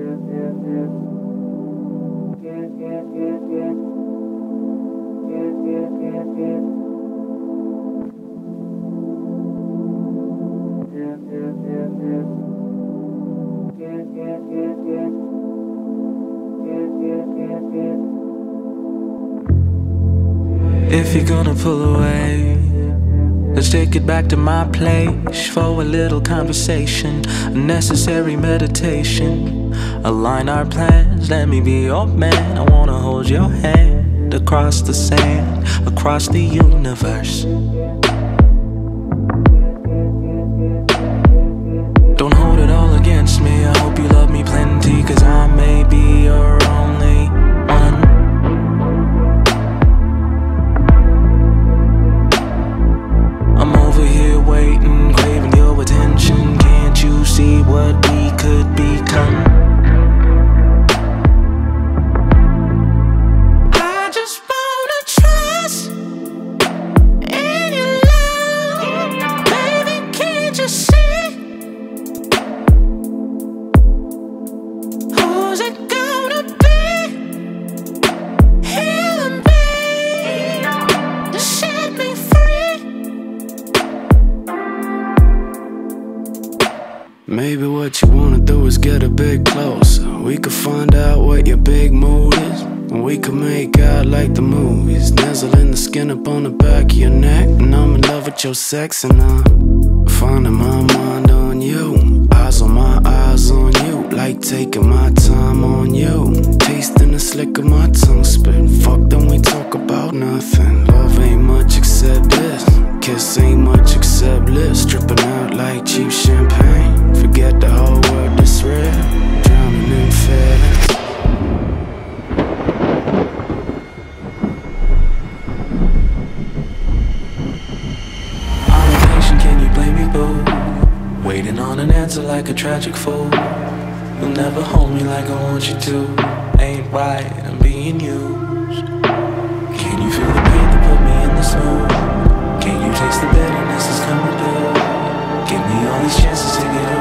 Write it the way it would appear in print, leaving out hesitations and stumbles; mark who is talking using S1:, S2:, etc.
S1: If you're gonna pull away, let's take it back to my place for a little conversation, a necessary meditation. Align our plans, let me be your man. I wanna hold your hand across the sand, across the universe. Don't hold it all against me, I hope you love me plenty, 'cause I may be your only one. I'm over here waiting, craving your attention. Can't you see what we could become? I just wanna trust in your love. Baby, can't you see? Who's it gonna be? Healing me to set me free.
S2: Maybe what you wanna do is get a bit closer. We could find out what your big mood is, and we could make out like the movies. Nuzzling the skin up on the back of your neck, and I'm in love with your sex, and I'm finding my mind on you. Eyes on my eyes on you, like taking my time on you. Tasting the slick of my tongue spit. Fuck, don't we talk about nothing? Love ain't much except this. Kiss ain't much except lips. Dripping out like cheap champagne. Forget the whole world, this real. Drowning in feelings.
S1: I'm impatient, can you blame me, boo? Waiting on an answer like a tragic fool. You'll never hold me like I want you to. Ain't right, I'm being used. Can you feel the pain that put me in this mood? Can you taste the bitterness that's coming through? Give me all these chances to get over.